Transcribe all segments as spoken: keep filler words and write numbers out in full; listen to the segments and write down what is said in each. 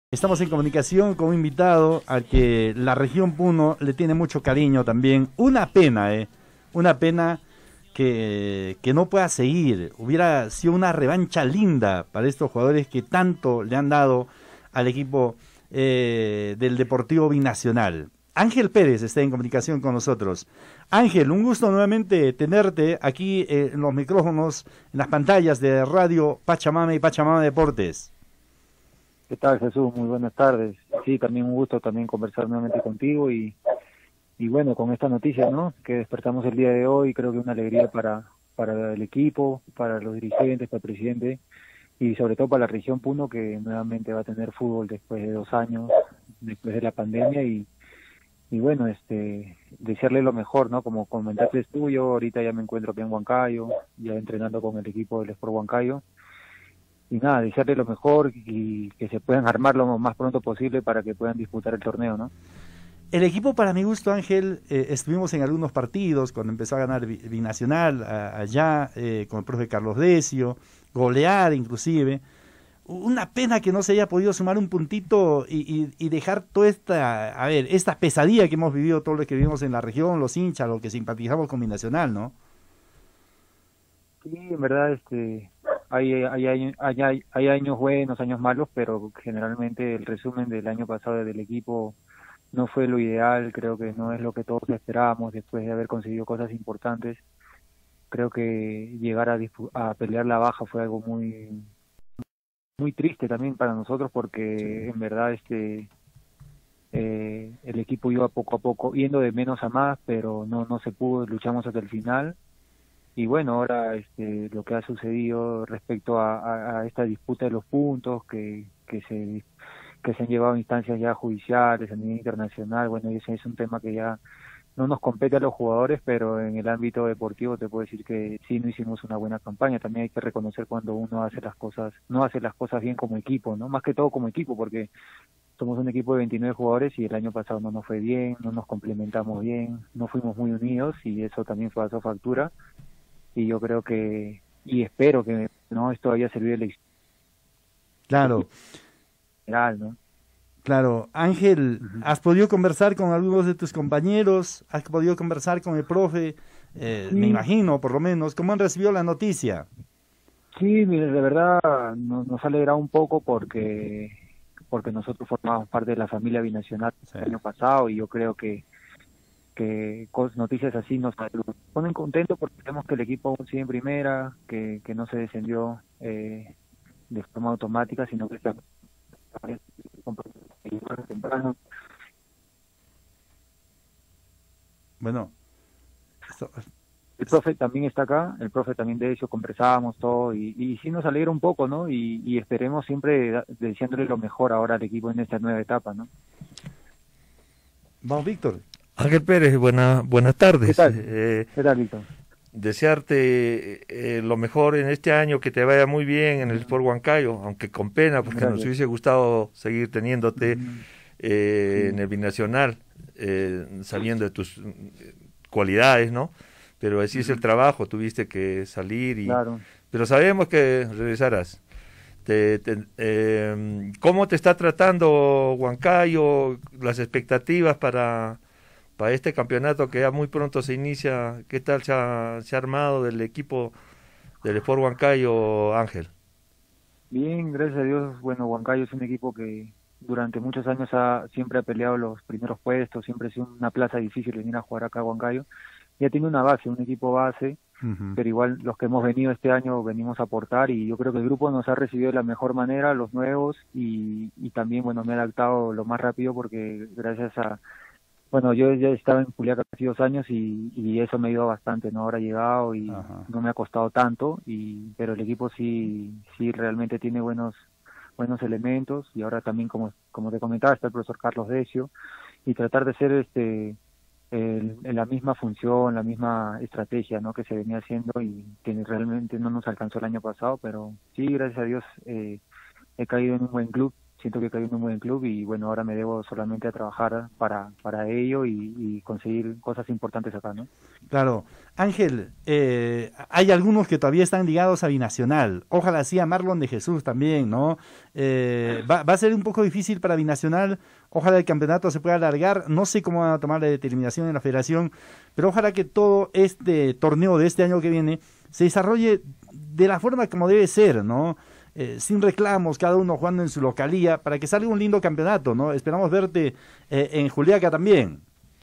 Estamos en comunicación con un invitado al que la región Puno le tiene mucho cariño también. Una pena, ¿eh? Una pena que, que no pueda seguir. Hubiera sido una revancha linda para estos jugadores que tanto le han dado al equipo eh, del Deportivo Binacional. Ángel Pérez está en comunicación con nosotros. Ángel, un gusto nuevamente tenerte aquí eh, en los micrófonos, en las pantallas de Radio Pachamama y Pachamama Deportes. ¿Qué tal, Jesús? Muy buenas tardes. Sí, también un gusto también conversar nuevamente contigo y, y bueno, con esta noticia, ¿no? Que despertamos el día de hoy, creo que una alegría para, para el equipo, para los dirigentes, para el presidente y sobre todo para la región Puno, que nuevamente va a tener fútbol después de dos años, después de la pandemia y, y bueno, este, desearle lo mejor, ¿no? Como comentaste tú, yo ahorita ya me encuentro aquí en Huancayo, ya entrenando con el equipo del Sport Huancayo. Y nada, desearle lo mejor y que se puedan armar lo más pronto posible para que puedan disputar el torneo, ¿no? El equipo, para mi gusto, Ángel, eh, estuvimos en algunos partidos cuando empezó a ganar Binacional a, allá, eh, con el profe Carlos Decio, golear inclusive. Una pena que no se haya podido sumar un puntito y, y, y dejar toda esta, a ver, esta pesadilla que hemos vivido todos los que vivimos en la región, los hinchas, los que simpatizamos con Binacional, ¿no? Sí, en verdad, este... Hay, hay, hay, hay, hay años buenos, años malos, pero generalmente el resumen del año pasado del equipo no fue lo ideal, creo que no es lo que todos esperábamos después de haber conseguido cosas importantes. Creo que llegar a, a pelear la baja fue algo muy muy triste también para nosotros porque en verdad este eh, el equipo iba poco a poco yendo de menos a más, pero no no se pudo, luchamos hasta el final. Y bueno, ahora este, lo que ha sucedido respecto a, a, a esta disputa de los puntos que, que se que se han llevado a instancias ya judiciales a nivel internacional, bueno, ese es un tema que ya no nos compete a los jugadores, pero en el ámbito deportivo te puedo decir que sí no hicimos una buena campaña. También hay que reconocer cuando uno hace las cosas, no hace las cosas bien como equipo, ¿no? Más que todo como equipo, porque somos un equipo de veintinueve jugadores y el año pasado no nos fue bien, no nos complementamos bien, no fuimos muy unidos y eso también fue a su factura. Y yo creo que, y espero que no esto haya servido de lección. Claro. General, ¿no? Claro. Ángel, Uh-huh. ¿has podido conversar con algunos de tus compañeros? ¿Has podido conversar con el profe? Eh, sí. Me imagino, por lo menos. ¿Cómo han recibido la noticia? Sí, de verdad nos, nos ha alegrado un poco porque porque nosotros formamos parte de la familia binacional sí. el año pasado y yo creo que que noticias así nos ponen contentos porque sabemos que el equipo aún sigue en primera, que, que no se descendió eh, de forma automática, sino que está temprano. Bueno, esto... el profe también está acá, el profe también de eso conversábamos todo y, y sí nos alegra un poco, ¿no? Y, y esperemos siempre deseándole lo mejor ahora al equipo en esta nueva etapa, ¿no? Vamos, Víctor. Ángel Pérez, buena, buenas tardes. ¿Qué tal? Eh, ¿Qué tal, Víctor? Desearte eh, lo mejor en este año, que te vaya muy bien en el Sport Huancayo, aunque con pena, porque Gracias. Nos hubiese gustado seguir teniéndote eh, sí. en el Binacional, eh, sabiendo de tus cualidades, ¿no? Pero así es el trabajo, tuviste que salir, y claro. pero sabemos que regresarás. Te, te, eh, ¿Cómo te está tratando Huancayo, las expectativas para... para este campeonato que ya muy pronto se inicia? ¿Qué tal se ha, se ha armado del equipo del Sport Huancayo, Ángel? Bien, gracias a Dios. Bueno, Huancayo es un equipo que durante muchos años ha, siempre ha peleado los primeros puestos, siempre ha sido una plaza difícil venir a jugar acá a Huancayo. Ya tiene una base, un equipo base, uh-huh. pero igual los que hemos venido este año venimos a aportar y yo creo que el grupo nos ha recibido de la mejor manera, los nuevos, y, y también, bueno, me he adaptado lo más rápido porque gracias a Bueno, yo ya estaba en Juliaca casi dos años y, y eso me ha ayudado bastante, ¿no? Ahora he llegado y Ajá. no me ha costado tanto, y pero el equipo sí sí realmente tiene buenos buenos elementos y ahora también, como como te comentaba, está el profesor Carlos Decio y tratar de ser este el, en la misma función, la misma estrategia, ¿no? Que se venía haciendo y que realmente no nos alcanzó el año pasado, pero sí, gracias a Dios eh, he caído en un buen club siento que caí en un buen club y bueno, ahora me debo solamente a trabajar para, para ello y, y conseguir cosas importantes acá, ¿no? Claro. Ángel, eh, hay algunos que todavía están ligados a Binacional. Ojalá sí a Marlon de Jesús también, ¿no? Eh, va, va a ser un poco difícil para Binacional. Ojalá el campeonato se pueda alargar. No sé cómo van a tomar la determinación en la federación, pero ojalá que todo este torneo de este año que viene se desarrolle de la forma como debe ser, ¿no? Eh, sin reclamos, cada uno jugando en su localía, para que salga un lindo campeonato, ¿no? Esperamos verte eh, en Juliaca también.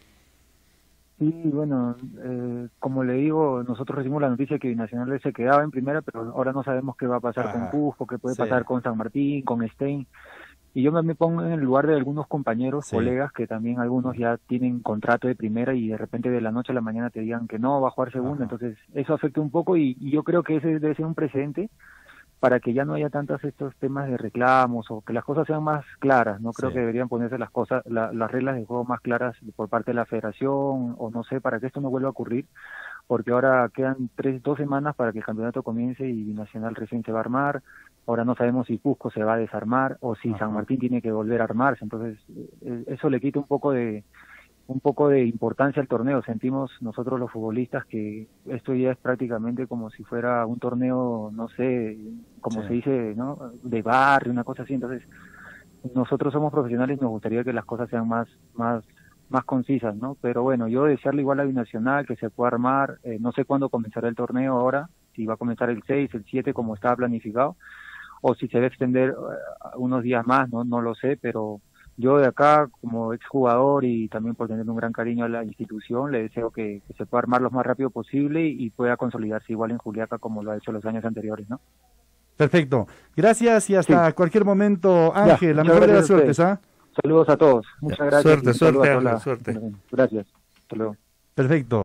Sí, bueno, eh, como le digo, nosotros recibimos la noticia que Binacional se quedaba en primera, pero ahora no sabemos qué va a pasar ah, con Cusco, qué puede sí. pasar con San Martín, con Stein. Y yo me pongo en el lugar de algunos compañeros, sí. colegas, que también algunos ya tienen contrato de primera y de repente de la noche a la mañana te digan que no, va a jugar segunda. Ajá. Entonces eso afecta un poco y, y yo creo que ese debe ser un precedente para que ya no haya tantos estos temas de reclamos o que las cosas sean más claras. No creo sí. que deberían ponerse las cosas, la, las reglas de juego más claras por parte de la federación o no sé, para que esto no vuelva a ocurrir, porque ahora quedan tres, dos semanas para que el campeonato comience y Binacional recién se va a armar. Ahora no sabemos si Cusco se va a desarmar o si Ajá. San Martín tiene que volver a armarse. Entonces eso le quita un poco de un poco de importancia al torneo. Sentimos nosotros los futbolistas que esto ya es prácticamente como si fuera un torneo, no sé, como sí. se dice, ¿no? De barrio, una cosa así. Entonces nosotros somos profesionales y nos gustaría que las cosas sean más más más concisas, ¿no? Pero bueno, yo desearle igual a Binacional que se pueda armar. Eh, no sé cuándo comenzará el torneo ahora, si va a comenzar el seis, el siete como estaba planificado, o si se va a extender uh, unos días más, no no lo sé, pero yo de acá, como exjugador y también por tener un gran cariño a la institución, le deseo que, que se pueda armar lo más rápido posible y, y pueda consolidarse igual en Juliaca como lo ha hecho los años anteriores, ¿no? Perfecto. Gracias y hasta sí. cualquier momento, Ángel. Ya, la mejor de las suertes, ¿ah? ¿eh? Saludos a todos. Muchas gracias. Suerte, suerte, Ángel, suerte. Gracias. Hasta luego. Perfecto.